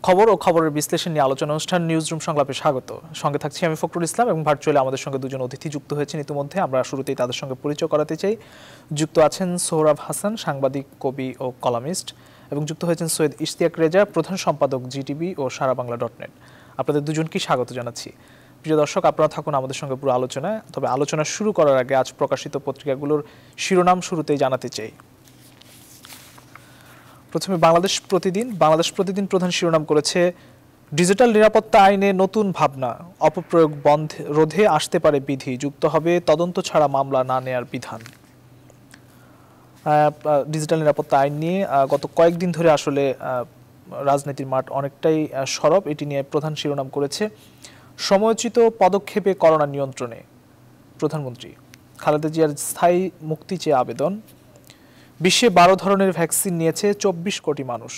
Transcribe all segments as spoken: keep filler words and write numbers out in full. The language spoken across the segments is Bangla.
খবর ও খবরের বিশ্লেষণ নিয়ে আলোচনা অনুষ্ঠান নিউজরুম সংলাপে স্বাগত। সঙ্গে থাকছি আমি ফখরুল ইসলাম এবং ভার্চুয়ালি আমাদের সঙ্গে দুজন অতিথি যুক্ত হয়েছেন ইতিমধ্যে। আমরা শুরুতেই তাদের সঙ্গে পরিচয় করাতে চাই। যুক্ত আছেন সোহরাব হাসান, সাংবাদিক, কবি ও কলামিস্ট, এবং যুক্ত হয়েছেন সৈয়দ ইশতিয়াক রেজা, প্রধান সম্পাদক জিটিভি ও সারা বাংলা ডট নেট। আপনাদের দুজনকেই স্বাগত জানাচ্ছি। প্রিয় দর্শক, আপনারা থাকুন আমাদের সঙ্গে পুরো আলোচনায়। তবে আলোচনা শুরু করার আগে আজ প্রকাশিত পত্রিকাগুলোর শিরোনাম শুরুতেই জানাতে চাই। প্রথমে বাংলাদেশ প্রতিদিন। বাংলাদেশ প্রতিদিন প্রধান শিরোনাম করেছে ডিজিটাল নিরাপত্তা আইনে নতুন ভাবনা, অপপ্রয়োগ বন্ধ রোধে আসতে পারে বিধি, যুক্ত হবে তদন্ত ছাড়া মামলা না নেয়ার বিধান। ডিজিটাল নিরাপত্তা আইন নিয়ে গত কয়েকদিন ধরে আসলে রাজনীতির মাঠ অনেকটাই সরব। এটি নিয়ে প্রধান শিরোনাম করেছে সময়োচিত পদক্ষেপে করোনা নিয়ন্ত্রণে প্রধানমন্ত্রী। খালেদা জিয়ার স্থায়ী মুক্তি চেয়ে আবেদন। বিশ্বে বারো ধরনের ভ্যাকসিন নিয়েছে চব্বিশ কোটি মানুষ।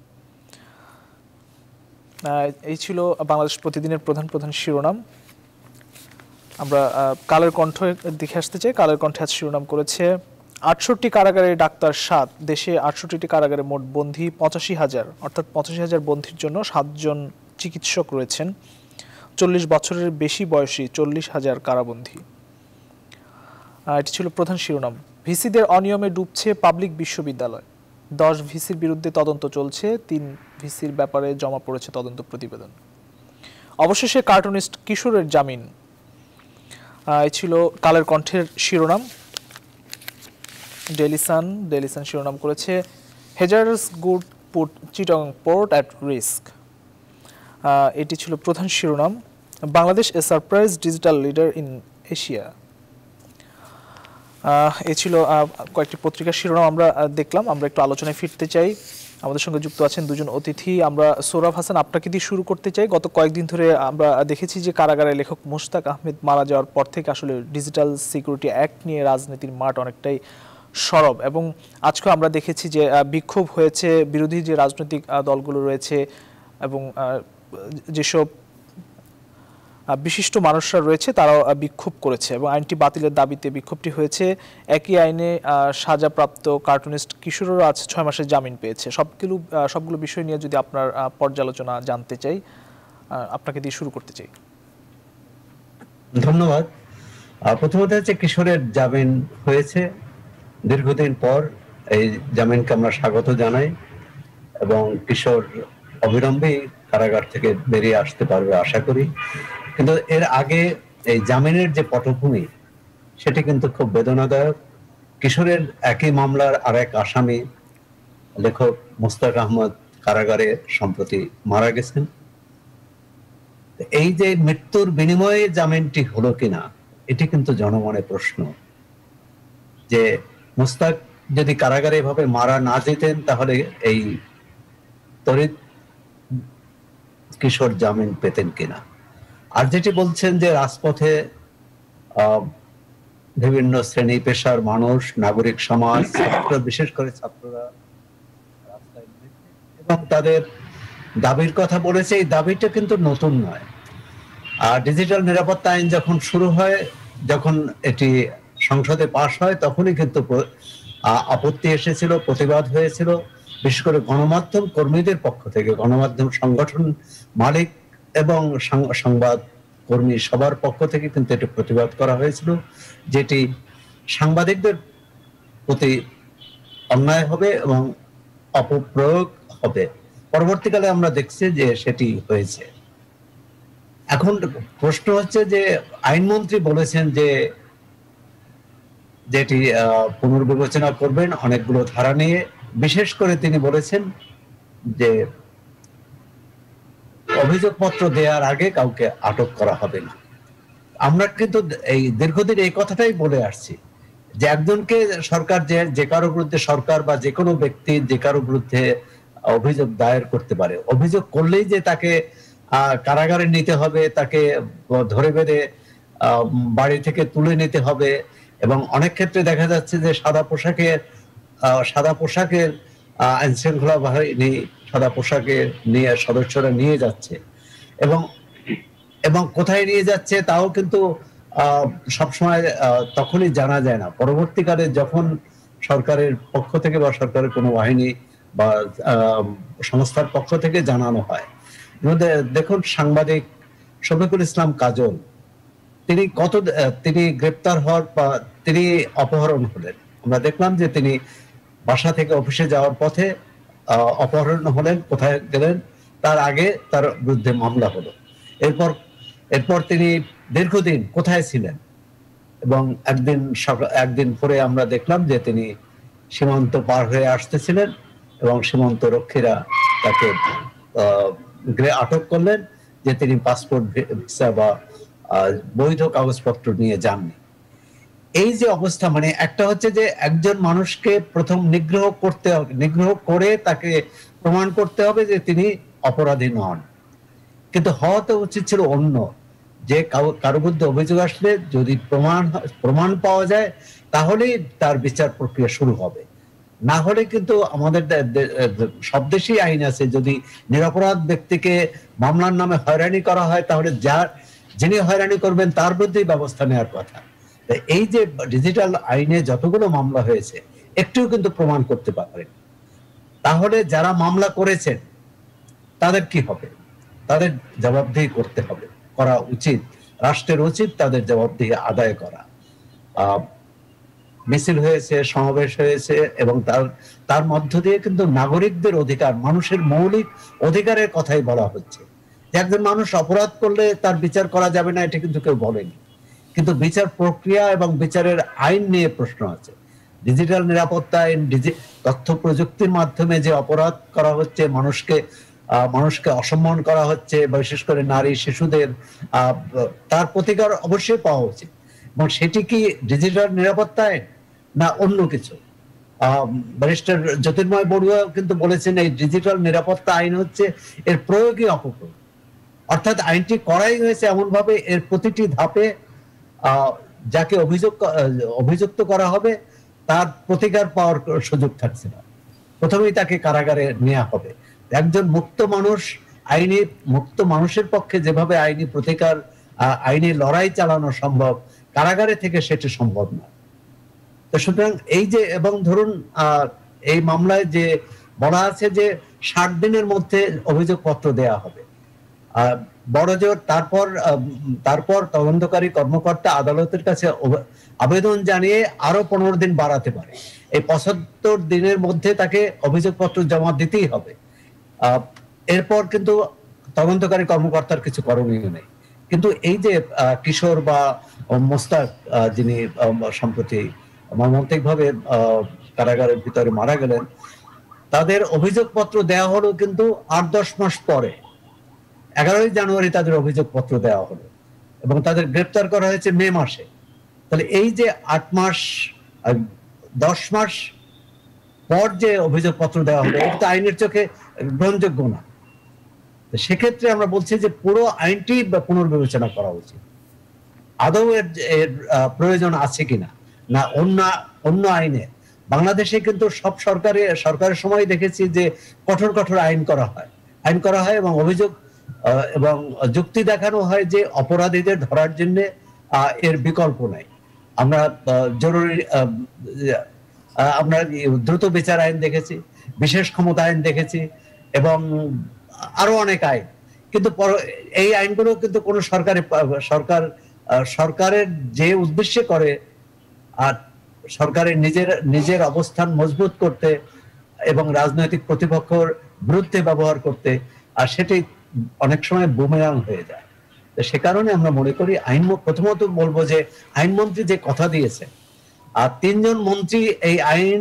এই ছিল বাংলাদেশ প্রতিদিনের প্রধান প্রধান শিরোনাম। আমরা কালের কণ্ঠ দেখে আসতে চাই। কালের কণ্ঠে আজ শিরোনাম করেছে আটষট্টি কারাগারে ডাক্তার সাত, দেশে আটষট্টিটি কারাগারে মোট বন্দী পঁচাশি হাজার, অর্থাৎ পঁচাশি হাজার বন্দীর জন্য সাতজন চিকিৎসক রয়েছেন। চল্লিশ বছরের বেশি বয়সী চল্লিশ হাজার কারাবন্দী। এটি ছিল প্রধান শিরোনাম। ভিসিদের অনিয়মে ডুবছে পাবলিক বিশ্ববিদ্যালয়, দশ ভিসির বিরুদ্ধে তদন্ত চলছে, তিন ভিসির ব্যাপারে জমা পড়েছে তদন্ত প্রতিবেদন। অবশেষে কার্টুনিস্ট কিশোরের জামিন। এই ছিল কালের কণ্ঠের শিরোনাম। ডেইলি সান ডেইলি সান শিরোনাম করেছে hedgers good put Chittagong port at risk. এটি ছিল প্রধান শিরোনাম। Bangladesh a surprise digital leader in Asia. এ ছিল কয়েকটি পত্রিকার শিরোনাম আমরা দেখলাম। আমরা একটু আলোচনায় ফিরতে চাই। আমাদের সঙ্গে যুক্ত আছেন দুজন অতিথি। আমরা সোহরাব হাসান, আপনাকে দিয়ে শুরু করতে চাই। গত কয়েকদিন ধরে আমরা দেখেছি যে কারাগারে লেখক মোশতাক আহমেদ মারা যাওয়ার পর থেকে আসলে ডিজিটাল সিকিউরিটি অ্যাক্ট নিয়ে রাজনীতির মাঠ অনেকটাই সরব, এবং আজকে আমরা দেখেছি যে বিক্ষোভ হয়েছে, বিরোধী যে রাজনৈতিক দলগুলো রয়েছে এবং যেসব বিশিষ্ট মানুষরা রয়েছে তারাও বিক্ষোভ করেছে এবং আইনটি বাতিলের দাবিতে বিক্ষোভটি হয়েছে। একই আইনে সাজাপ্রাপ্ত কার্টুনিস্ট কিশোরও আজ ছয় মাসের জামিন পেয়েছে। সবগুলো সবগুলো বিষয় নিয়ে যদি আপনার পর্যালোচনা জানতে চাই, আপনাকে দিয়ে শুরু করতে চাই। ধন্যবাদ। প্রথমত হচ্ছে কিশোরের জামিন হয়েছে দীর্ঘদিন পর। এই জামিনকে আমরা স্বাগত জানাই এবং কিশোর অবিলম্বে কারাগার থেকে বেরিয়ে আসতে পারবে আশা করি। কিন্তু এর আগে এই জামিনের যে পটভূমি সেটি কিন্তু খুব বেদনাদায়ক। কিশোরের একই মামলার আর এক আসামি লেখক মোশতাক আহমদ কারাগারে সম্প্রতি মারা গেছেন। এই যে মৃত্যুর বিনিময়ে জামিনটি হলো কিনা এটি কিন্তু জনমনের প্রশ্ন। যে মোশতাক যদি কারাগারে এভাবে মারা না যেতেন তাহলে এই তড়িৎ কিশোর জামিন পেতেন কিনা। আর যেটি বলছেন যে রাজপথে বিভিন্ন শ্রেণী পেশার মানুষ, নাগরিক সমাজ, ছাত্র, বিশেষ করে ছাত্ররা রাস্তায় নেমেছে এবং তাদের দাবির কথা বলেছে। এই দাবিটা কিন্তু নতুন নয়। আর ডিজিটাল নিরাপত্তা আইন যখন শুরু হয়, যখন এটি সংসদে পাশ হয়, তখনই কিন্তু আপত্তি এসেছিল, প্রতিবাদ হয়েছিল, বিশেষ করে গণমাধ্যম কর্মীদের পক্ষ থেকে, গণমাধ্যম সংগঠন মালিক এবং সংবাদ কর্মী সবার পক্ষ থেকে কিন্তু এটি প্রতিবাদ করা হয়েছিল, যেটি সাংবাদিকদের প্রতি অন্যায় হবে এবং অপপ্রয়োগ হবে। পরবর্তীকালে আমরা দেখছি যে সেটি হয়েছে। এখন প্রশ্ন হচ্ছে যে আইনমন্ত্রী বলেছেন যে যেটি পুনর্বিবেচনা করবেন অনেকগুলো ধারা নিয়ে। বিশেষ করে তিনি বলেছেন যে অভিযোগপত্র দেওয়ার আগে কাউকে আটক করা হবে না। আমরা কিন্তু এই দীর্ঘদিন এই কথাটাই বলে আসছি যে একজনকে সরকার যে যে কারো বিরুদ্ধে, সরকার বা যে কোনো ব্যক্তি যে কারো বিরুদ্ধে অভিযোগ দায়ের করতে পারে। অভিযোগ করলেই যে তাকে কারাগারে নিতে হবে, তাকে ধরে বেঁধে বাড়ি থেকে তুলে নিতে হবে, এবং অনেক ক্ষেত্রে দেখা যাচ্ছে যে সাদা পোশাকে সাদা পোশাকের আইন শৃঙ্খলা বাহিনী সাদা পোশাকে নিয়ে সদস্যরা নিয়ে যাচ্ছে এবং এবং কোথায় নিয়ে যাচ্ছে তাও কিন্তু আহ সবসময় তখনই জানা যায় না। পরবর্তীকালে যখন সরকারের পক্ষ থেকে বা সরকারের কোনো বাহিনী বা সংস্থার পক্ষ থেকে জানানো হয় দেখুন সাংবাদিক শফিকুল ইসলাম কাজল, তিনি কত তিনি গ্রেপ্তার হওয়ার বা তিনি অপহরণ হলেন, আমরা দেখলাম যে তিনি বাসা থেকে অফিসে যাওয়ার পথে অপহরণ হলেন, কোথায় গেলেন তার আগে তার বিরুদ্ধে মামলা হলো। এরপর এরপর তিনি দীর্ঘদিন কোথায় ছিলেন, এবং একদিন একদিন পরে আমরা দেখলাম যে তিনি সীমান্ত পার হয়ে আসতেছিলেন এবং সীমান্ত রক্ষীরা তাকে আটক করলেন যে তিনি পাসপোর্ট ভিসা বা বৈধ কাগজপত্র নিয়ে যাননি। এই যে অবস্থা, মানে একটা হচ্ছে যে একজন মানুষকে প্রথম নিগ্রহ করতে হবে, নিগ্রহ করে তাকে প্রমাণ করতে হবে যে তিনি অপরাধী নন, কিন্তু হওয়া তো উচিত ছিল অন্য, যে কারো বিরুদ্ধে অভিযোগ আসলে যদি প্রমাণ প্রমাণ পাওয়া যায় তাহলেই তার বিচার প্রক্রিয়া শুরু হবে। না হলে কিন্তু আমাদের সব দেশেই আইন আছে, যদি নিরপরাধ ব্যক্তিকে মামলার নামে হয়রানি করা হয় তাহলে যার যিনি হয়রানি করবেন তার বিরুদ্ধেই ব্যবস্থা নেওয়ার কথা। এই যে ডিজিটাল আইনে যতগুলো মামলা হয়েছে একটুও কিন্তু প্রমাণ করতে পারেন, তাহলে যারা মামলা করেছেন তাদের কি হবে? তাদের জবাবদিহি করতে হবে, করা উচিত, রাষ্ট্রের উচিত তাদের জবাবদিহি আদায় করা। আহ মিছিল হয়েছে, সমাবেশ হয়েছে, এবং তার তার মধ্য দিয়ে কিন্তু নাগরিকদের অধিকার, মানুষের মৌলিক অধিকারের কথাই বলা হচ্ছে। একজন মানুষ অপরাধ করলে তার বিচার করা যাবে না এটা কিন্তু কেউ বলেনি, কিন্তু বিচার প্রক্রিয়া এবং বিচারের আইন নিয়ে প্রশ্ন আছে। ডিজিটাল নিরাপত্তা আইন, তথ্য প্রযুক্তির মাধ্যমে যে অপরাধ করা হচ্ছে, মানুষকে মানুষকে অসম্মান করা হচ্ছে, বিশেষ করে নারী শিশুদের, তার প্রতিকার অবশ্যই পাওয়া উচিত। এবং সেটি কি ডিজিটাল নিরাপত্তা আইন না অন্য কিছু? ব্যারিস্টার জ্যোতির্ময় বড়ুয়া কিন্তু বলেছেন এই ডিজিটাল নিরাপত্তা আইন হচ্ছে এর প্রয়োগই অপপ্রয়োগ, অর্থাৎ আইনটি করাই হয়েছে এমন ভাবে এর প্রতিটি ধাপে যাকে অভিযোগ অভিযুক্ত করা হবে তার প্রতিকার পাওয়ার সুযোগ থাকছে না, প্রথমেই তাকে কারাগারে নেওয়া হবে। একজন মুক্ত মানুষ, আইনি মুক্ত মানুষের পক্ষে যেভাবে আইনি প্রতিকার, আইনি লড়াই চালানো সম্ভব, কারাগারে থেকে সেটি সম্ভব না। তো সুতরাং এই যে, এবং ধরুন এই মামলায় যে বলা আছে যে ষাট দিনের মধ্যে অভিযোগপত্র দেয়া হবে, বড় জোর তারপর তারপর তদন্তকারী কর্মকর্তা আদালতের কাছে আবেদন জানিয়ে আরো পনেরো দিন বাড়াতে পারে। এই পঁচাত্তর দিনের মধ্যে তাকে অভিযোগপত্র জমা দিতেই হবে। এরপর কিন্তু তদন্তকারী কর্মকর্তার কিছু করণীয় নেই। কিন্তু এই যে কিশোর বা মোস্তাক যিনি সম্প্রতি মর্মান্তিকভাবে কারাগারের ভিতরে মারা গেলেন, তাদের অভিযোগপত্র দেওয়া হলো কিন্তু আট দশ মাস পরে, এগারোই জানুয়ারি তাদের অভিযোগপত্র দেওয়া হলো এবং তাদের গ্রেপ্তার করা হয়েছে মে মাসে। তাহলে এই যে আট মাস দশ মাস পর যে অভিযোগপত্র দেওয়া হলো এটা তো আইনের চোখে গ্রহণযোগ্য না। সেক্ষেত্রে আমরা বলছি যে পুরো আইনটি পুনর্বিবেচনা করা উচিত, আদৌ এর প্রয়োজন আছে কিনা, না অন্য অন্য আইনে। বাংলাদেশে কিন্তু সব সরকারে সরকারের সময় দেখেছি যে কঠোর কঠোর আইন করা হয় আইন করা হয় এবং অভিযোগ এবং যুক্তি দেখানো হয় যে অপরাধীদের ধরার জন্য এর বিকল্প নাই। আমরা জরুরি আমরা দ্রুত বিচার আইন দেখেছি, বিশেষ ক্ষমতা আইন দেখেছি এবং আরো অনেক আইন, কিন্তু এই আইনগুলো কিন্তু কোনো সরকারে সরকার সরকারের যে উদ্দেশ্যে করে, আর সরকারের নিজের নিজের অবস্থান মজবুত করতে এবং রাজনৈতিক প্রতিপক্ষের বিরুদ্ধে ব্যবহার করতে, আর সেটি অনেক সময় বুমেরাং হয়ে যায়। সে কারণে আমরা মনে করি আইন, প্রথমত বলবো যে আইনমন্ত্রী যে কথা দিয়েছে, আর তিনজন মন্ত্রী এই আইন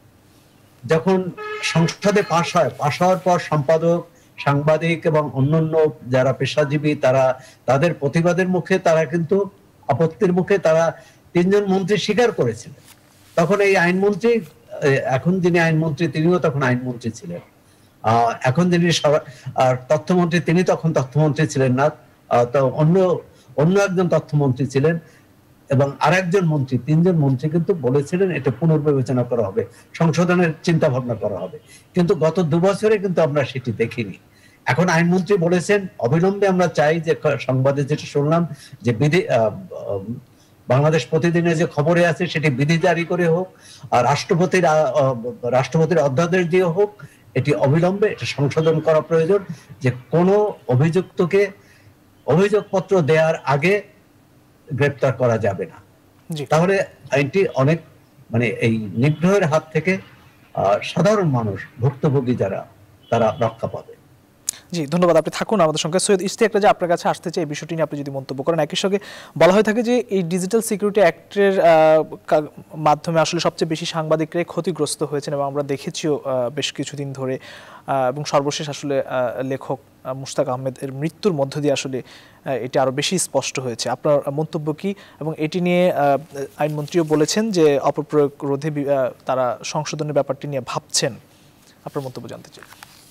যখন সংসদে পাশ হয়, পাশ হওয়ার পর সম্পাদক, সাংবাদিক এবং অন্যান্য যারা পেশাজীবী তারা তাদের প্রতিবাদের মুখে, তারা কিন্তু আপত্তির মুখে তারা তিনজন মন্ত্রী স্বীকার করেছিলেন। তখন এই আইনমন্ত্রী, এখন যিনি আইনমন্ত্রী তিনিও তখন আইনমন্ত্রী ছিলেন, আহ এখন যিনি তথ্যমন্ত্রী তিনি তখন তথ্যমন্ত্রী ছিলেন না, তো অন্য অন্য একজন তথ্যমন্ত্রী ছিলেন এবং আরেকজন মন্ত্রী, তিনজন মন্ত্রী কিন্তু বলেছিলেন এটা পুনর্বিবেচনা করা হবে, সংশোধনের চিন্তা ভাবনা করা হবে। কিন্তু গত দু বছরে কিন্তু আমরা সেটি দেখিনি। এখন আইনমন্ত্রী বলেছেন অবিলম্বে আমরা চাই যে সংবাদে যেটা শুনলাম যে বিধি বাংলাদেশ প্রতিদিনে যে খবরে আছে সেটি বিধি জারি করে হোক, আর রাষ্ট্রপতির রাষ্ট্রপতির অধ্যাদেশ দিয়ে হোক, এটি অবিলম্বে এটা সংশোধন করা প্রয়োজন যে কোনো অভিযুক্তকে অভিযোগপত্র দেওয়ার আগে গ্রেপ্তার করা যাবে না। তাহলে আইনটি অনেক মানে এই নিগ্রহের হাত থেকে সাধারণ মানুষ ভুক্তভোগী যারা তারা রক্ষা পাবে। জি ধন্যবাদ, আপনি থাকুন আমাদের সঙ্গে। সৈয়দ ইশতিয়াক রাজা, আপনার কাছে আসতে চাই এই বিষয়টি নিয়ে আপনি যদি মন্তব্য করেন। একই সঙ্গে বলা হয়ে থাকে যে এই ডিজিটাল সিকিউরিটি অ্যাক্টের মাধ্যমে আসলে সবচেয়ে বেশি সাংবাদিকরাই ক্ষতিগ্রস্ত হয়েছেন এবং আমরা দেখেছিও বেশ কিছুদিন ধরে, এবং সর্বশেষ আসলে লেখক মুশতাক আহমেদের মৃত্যুর মধ্য দিয়ে আসলে এটি আরও বেশি স্পষ্ট হয়েছে। আপনার মন্তব্য কি? এবং এটি নিয়ে আইনমন্ত্রীও বলেছেন যে অপপ্রয়োগ রোধে তারা সংশোধনের ব্যাপারটি নিয়ে ভাবছেন, আপনার মন্তব্য জানতে চাই।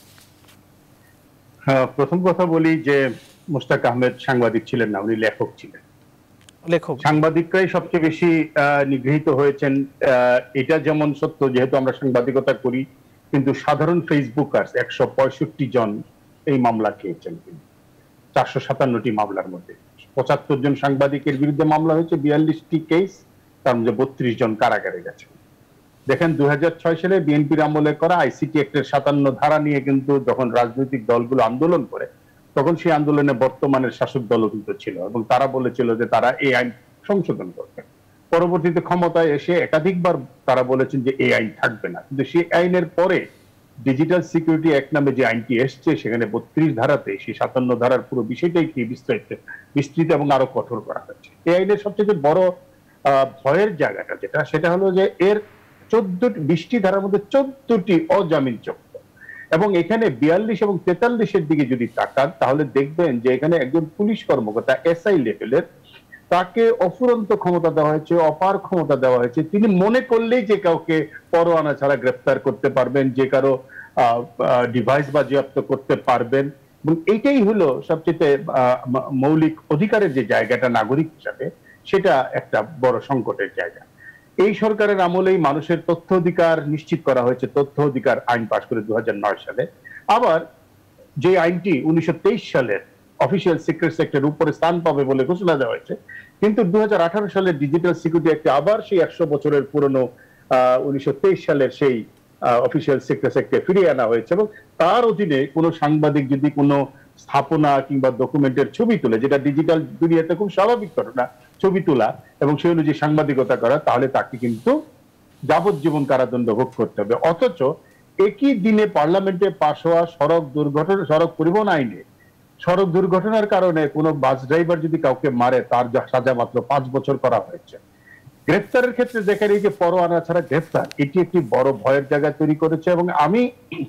প্রথম কথা বলি যে মুশতাক আহমেদ সাংবাদিক ছিলেন না, উনি লেখক ছিলেন। লেখক সাংবাদিকরাই সবচেয়ে বেশি নিগৃহীত হয়েছেন, এটা যেমন সত্য যেহেতু আমরা সাংবাদিকতা করি, কিন্তু সাধারণ ফেসবুকার একশো পঁয়ষট্টি জন এই মামলা খেয়েছেন। চারশো সাতান্নটি মামলার মধ্যে পঁচাত্তর জন সাংবাদিকের বিরুদ্ধে মামলা হয়েছে, বিয়াল্লিশটি কেস, তার মধ্যে বত্রিশ জন কারাগারে গেছে। দেখেন দুই হাজার ছয় সালে বিএনপির আমলে করা আইসিটি অ্যাক্টের সাতান্ন ধারা নিয়ে কিন্তু যখন রাজনৈতিক দলগুলো আন্দোলন করে, তখন সেই আন্দোলনে বর্তমানের শাসক দলও কিন্তু ছিল এবং তারা বলেছিল যে তারা এই আইন সংশোধন করবে। পরবর্তীতে ক্ষমতায় এসে একাধিকবার তারা বলেছেন যে এই আইন থাকবে না, কিন্তু সেই আইনের পরে ডিজিটাল সিকিউরিটি অ্যাক্ট নামে যে আইনটি এসছে সেখানে বত্রিশ ধারাতে সেই সাতান্ন ধারার পুরো বিষয়টাই কি বিস্তৃত বিস্তৃত এবং আরো কঠোর করা হয়েছে। এই আইনের সবচেয়ে বড় ভয়ের জায়গাটা যেটা সেটা হলো যে এর চোদ্দটি বিশটি ধারার মধ্যে চোদ্দটি অজামিনযোগ্য, এবং এখানে বিয়াল্লিশ এবং তেতাল্লিশের দিকে যদি তাকান তাহলে দেখবেন যে এখানে একজন পুলিশ কর্মকর্তা এসআই লেভেলের, তাকে অফুরন্ত ক্ষমতা দেওয়া হয়েছে, অপার ক্ষমতা দেওয়া হয়েছে। তিনি মনে করলেই যে কাউকে পরোয়ানা ছাড়া গ্রেফতার করতে পারবেন, যে কারো ডিভাইস বাজেয়াপ্ত করতে পারবেন, এবং এইটাই হলো সবচেয়ে মৌলিক অধিকারের যে জায়গাটা নাগরিক হিসাবে, সেটা একটা বড় সংকটের জায়গা। এই সরকারের আমলেই মানুষের তথ্য অধিকার নিশ্চিত করা হয়েছে, তথ্য অধিকার আইন পাশ করে দু হাজার নয় সালে। আবার যে আইনটি উনিশশো তেইশ সালের অফিসিয়াল সিক্রেটস অ্যাক্টের উপরে স্থান পাবে বলে ঘোষণা দেওয়া হয়েছে, কিন্তু দু হাজার আঠারো সালের ডিজিটাল সিকিউরিটি অ্যাক্টে আবার সেই একশো বছরের পুরনো আহ উনিশশো তেইশ সালের সেই অফিসিয়াল সিক্রেটস অ্যাক্টে ফিরিয়ে আনা হয়েছে, এবং তার অধীনে কোনো সাংবাদিক যদি কোনো স্থাপনা কিংবা ডকুমেন্টের ছবি তুলে, যেটা ডিজিটাল দুনিয়াতে খুব স্বাভাবিক ঘটনা, ছবি তোলা এবং সেই অনুযায়ী সাংবাদিকতা করা, তাহলে তাকে কিন্তু যাবজ্জীবন কারাদণ্ড ভোগ করতে হবে। অথচ একই দিনে পার্লামেন্টে পাশ হওয়া সড়ক দুর্ঘটনা সড়ক পরিবহন আইনে সড়ক দুর্ঘটনার কারণে কোনো বাস ড্রাইভার যদি কাউকে মারে তার সাজা মাত্র পাঁচ বছর করা হয়েছে। গ্রেফতারের ক্ষেত্রে দেখেন এই যে পরোয়ানা ছাড়া গ্রেফতার, এটি একটি বড় ভয়ের জায়গা তৈরি করেছে। এবং আমি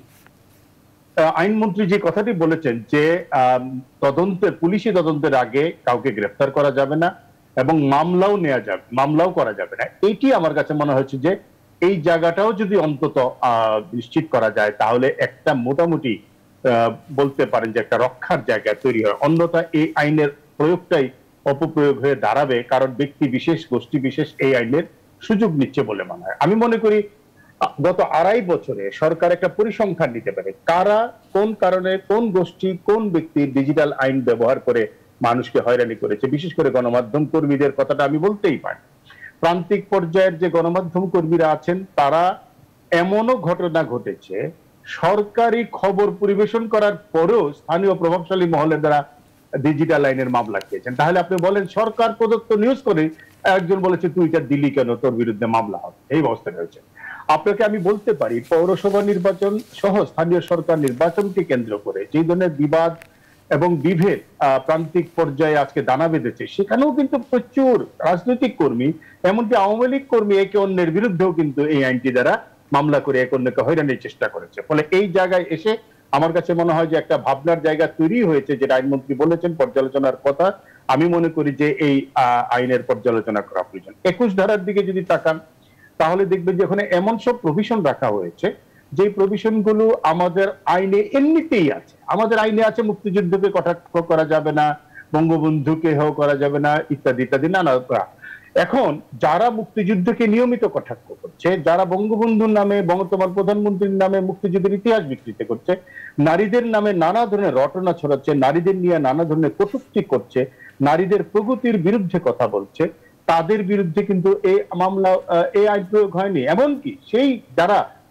আইনমন্ত্রী যে কথাটি বলেছেন যে তদন্তের পুলিশি তদন্তের আগে কাউকে গ্রেফতার করা যাবে না এবং মামলাও নেওয়া যাবে মামলাও করা যাবে না, এটি আমার কাছে মনে হচ্ছে যে এই জায়গাটাও যদি অন্তত আহ নিশ্চিত করা যায় তাহলে একটা মোটামুটি আহ বলতে পারেন যে একটা রক্ষার জায়গা তৈরি হয়। অন্যথা এই আইনের প্রয়োগটাই অপপ্রয়োগ হয়ে দাঁড়াবে, কারণ ব্যক্তি বিশেষ গোষ্ঠী বিশেষ এই আইনের সুযোগ নিচ্ছে বলে মনে হয়। আমি মনে করি গত আড়াই বছরে সরকার একটা পরিসংখ্যান নিতে পারে কারা কোন কারণে কোন গোষ্ঠী কোন ব্যক্তি ডিজিটাল আইন ব্যবহার করে মানুষকে হয়রানি করেছে। বিশেষ করে গণমাধ্যম কর্মীদের কথাটা আমি বলতেই পারি। প্রান্তিক পর্যায়ের যে গণমাধ্যম কর্মীরা আছেন তারা এমনও ঘটনা ঘটেছে সরকারি খবর পরিবেশন করার পরেও স্থানীয় প্রভাবশালী মহলের দ্বারা ডিজিটাল আইনের মামলা খেয়েছেন। তাহলে আপনি বলেন সরকার প্রদত্ত নিউজ করে একজন বলেছে তুই এটা দিলি কেন, তোর বিরুদ্ধে মামলা হবে, এই অবস্থা রয়েছে। আপনাকে আমি বলতে পারি পৌরসভা নির্বাচন সহ স্থানীয় সরকার নির্বাচনকে কেন্দ্র করে যে ধরনের বিবাদ এবং বিভেদ প্রান্তিক পর্যায়ে আজকে দানা বেঁধেছে, সেখানেও কিন্তু প্রচুর রাজনৈতিক কর্মী এমনকি আওয়ামী লীগ কর্মী একে অন্যের বিরুদ্ধেও কিন্তু এই আইনটি দ্বারা মামলা করে এক অন্যকে হয়রানির চেষ্টা করেছে। ফলে এই জায়গায় এসে আমার কাছে মনে হয় যে একটা ভাবনার জায়গা তৈরি হয়েছে, যেটা আইনমন্ত্রী বলেছেন পর্যালোচনার কথা। আমি মনে করি যে এই আইনের পর্যালোচনা করা প্রয়োজন। একুশ ধারার দিকে যদি তাকান তাহলে দেখবেন যে ওখানে এমন সব প্রভিশন রাখা হয়েছে যে প্রভিশন গুলো আমাদের আইনে এমনিতেই আছে। আমাদের আইনে আছে মুক্তিযুদ্ধকে কটাক্ষ করা যাবে না, বঙ্গবন্ধুকে হেয় করা যাবে না, ইত্যাদি ইত্যাদি নানা। এখন যারা মুক্তিযুদ্ধকে নিয়মিত কটাক্ষ করছে, যারা বঙ্গবন্ধুর নামে বঙ্গতমার প্রধানমন্ত্রীর নামে মুক্তিযুদ্ধের ইতিহাস বিকৃত করছে, নারীদের নামে নানা ধরনের রটনা ছড়াচ্ছে, নারীদের নিয়ে নানা ধরনের কটূক্তি করছে, নারীদের প্রগতির বিরুদ্ধে কথা বলছে, তাদের বিরুদ্ধে কিন্তু এই মামলা এই আইন প্রয়োগ হয়নি। এমনকি সেই যারা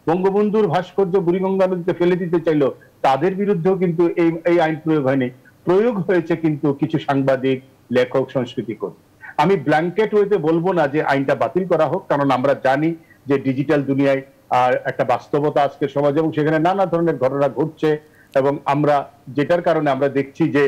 বঙ্গবন্ধুর ভাস্কর্য বুড়িগঙ্গা নদীতে ফেলে দিতে চাইলো, তাদের বিরুদ্ধেও কিন্তু এই এই আইন প্রয়োগ হয়নি। প্রয়োগ হয়েছে কিন্তু কিছু সাংবাদিক, লেখক, সংস্কৃতিকর্মী। আমি ব্ল্যাঙ্কেট হইতে বলবো না যে আইনটা বাতিল করা হোক, কারণ আমরা জানি যে ডিজিটাল দুনিয়ায় আর একটা বাস্তবতা আজকের সমাজে, এবং সেখানে নানা ধরনের ঘটনা ঘটছে। এবং আমরা যেটার কারণে আমরা দেখছি যে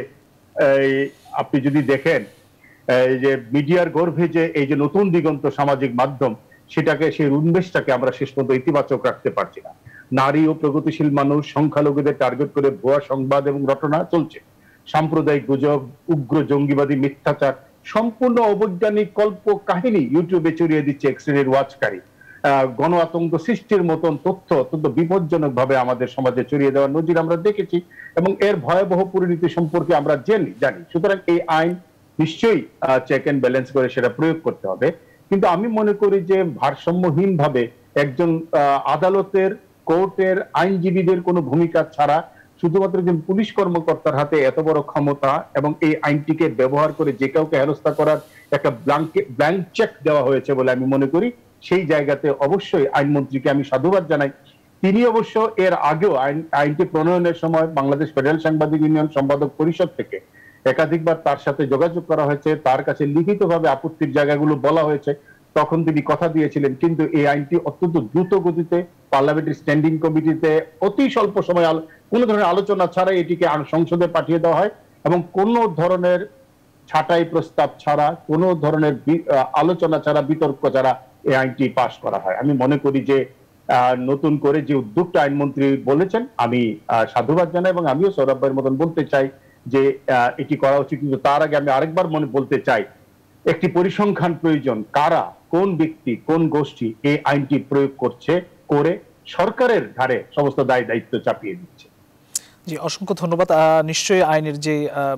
আপনি যদি দেখেন এই যে মিডিয়ার গর্ভে যে এই যে নতুন দিগন্ত সামাজিক মাধ্যম, সেটাকে সেই উন্মেষটাকে আমরা শেষ পর্যন্ত ইতিবাচক রাখতে পারছি না। নারী ও প্রগতিশীল মানুষ, সংখ্যালঘুদের টার্গেট করে ভুয়া সংবাদ এবং রটনা চলছে। সাম্প্রদায়িক গুজব, উগ্র জঙ্গিবাদী মিথ্যাচার, সম্পূর্ণ অবৈজ্ঞানিক কল্প কাহিনী ইউটিউবে ছড়িয়ে দিচ্ছে এক শ্রেণীর ওয়াচকারী। গণ আতঙ্ক সৃষ্টির মতন তথ্য অত্যন্ত বিপজ্জনক ভাবে আমাদের সমাজে ছড়িয়ে দেওয়ার নজির আমরা দেখেছি, এবং এর ভয়াবহ পরিণতি সম্পর্কে আমরা জানি জানি সুতরাং এই আইন নিশ্চয়ই চেক এন্ড ব্যালেন্স করে সেটা প্রয়োগ করতে হবে। কিন্তু আমি মনে করি যে ভারসাম্যহীন ভাবে একজন আদালতের, কোর্টের, আইনজীবীদের কোনো ভূমিকা ছাড়া শুধুমাত্র একজন পুলিশ কর্মকর্তার হাতে এত বড় ক্ষমতা এবং এই আইনটিকে ব্যবহার করে যে কাউকে হেনস্থা করার একটা ব্ল্যাঙ্কে ব্ল্যাঙ্ক চেক দেওয়া হয়েছে বলে আমি মনে করি। সেই জায়গাতে অবশ্যই আইনমন্ত্রীকে আমি সাধুবাদ জানাই। তিনি অবশ্য এর আগেও আইন আইনটি প্রণয়নের সময় বাংলাদেশ ফেডারেল সাংবাদিক ইউনিয়ন সম্পাদক পরিষদ থেকে একাধিকবার তার সাথে যোগাযোগ করা হয়েছে, তার কাছে লিখিতভাবে আপত্তির জায়গাগুলো বলা হয়েছে, তখন তিনি কথা দিয়েছিলেন। কিন্তু এই আইনটি অত্যন্ত দ্রুত গতিতে পার্লামেন্টারি স্ট্যান্ডিং কমিটিতে অতি স্বল্প সময় কোন ধরনের আলোচনা ছাড়াই এটিকে সংসদে পাঠিয়ে দেওয়া হয়, এবং কোন ধরনের ছাঁটাই প্রস্তাব ছাড়া, কোন ধরনের আলোচনা ছাড়া, বিতর্ক ছাড়া এই আইনটি পাশ করা হয়। আমি মনে করি যে নতুন করে যে উদ্যোগটা আইনমন্ত্রী বলেছেন, আমি সাধুবাদ জানাই, এবং আমিও সৌরভ ভাইয়ের মতন বলতে চাই যে এটি করা উচিত। কিন্তু তার আগে আমি আরেকবার মনে বলতে চাই, একটি পরিসংখ্যান প্রয়োজন, কারা, কোন ব্যক্তি, কোন গোষ্ঠী এই আইনটি প্রয়োগ করছে, করে সরকারের ঘাড়ে সমস্ত দায় দায়িত্ব চাপিয়ে দিচ্ছে। জি, অসংখ্য ধন্যবাদ। নিশ্চয়ই আইনের যে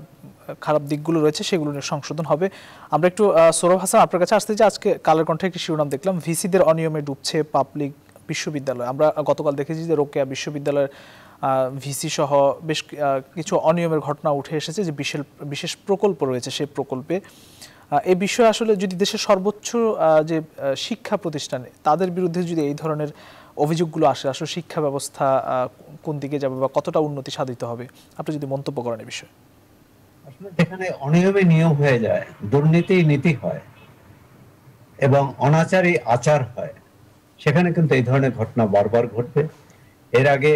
খারাপ দিকগুলো রয়েছে সেগুলো নিয়ে সংশোধন হবে। আমরা একটু সৌরভ হাসান আপনার কাছে আসতে চাই। আজকে কালের কণ্ঠে একটি শিরোনাম দেখলাম, ভিসিদের অনিয়মে ডুবছে পাবলিক বিশ্ববিদ্যালয়। আমরা গতকাল দেখেছি যে রোকেয়া বিশ্ববিদ্যালয়ের ভিসি সহ বেশ কিছু অনিয়মের ঘটনা উঠে এসেছে, যে বিশেষ বিশেষ প্রকল্প রয়েছে সেই প্রকল্পে। এই বিষয়ে আসলে যদি দেশের সর্বোচ্চ যে শিক্ষা প্রতিষ্ঠানে তাদের বিরুদ্ধে যদি এই ধরনের অভিযোগগুলো আসে, আসলে শিক্ষা ব্যবস্থা কোন দিকে যাবে বা কতটা উন্নতি সাধিত হবে, আপনি যদি মন্তব্য করেন এই বিষয়ে। আসলে যেখানে অনিয়মে নিয়ম হয়ে যায়, দুর্নীতি নীতি হয় এবং অনাচারী আচার হয়, সেখানে কিন্তু এই ধরনের ঘটনা বারবার ঘটবে। এর আগে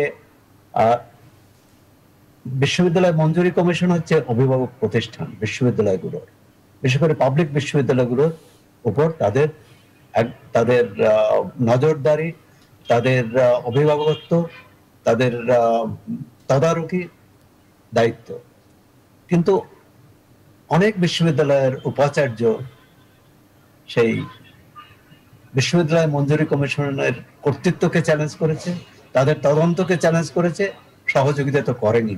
বিশ্ববিদ্যালয় মঞ্জুরি কমিশন হচ্ছে অভিভাবক প্রতিষ্ঠান বিশ্ববিদ্যালয়গুলোর, বিশেষ করে পাবলিক বিশ্ববিদ্যালয়গুলোর উপর তাদের তাদের নজরদারি, তাদের অভিভাবকত্ব, তাদের তদারকি দায়িত্ব। কিন্তু অনেক বিশ্ববিদ্যালয়ের উপাচার্য সেই বিশ্ববিদ্যালয় মঞ্জুরি কমিশনের কর্তৃত্বকে চ্যালেঞ্জ করেছে, তাদের তদন্তকে চ্যালেঞ্জ করেছে, সহযোগিতা তো করেনি।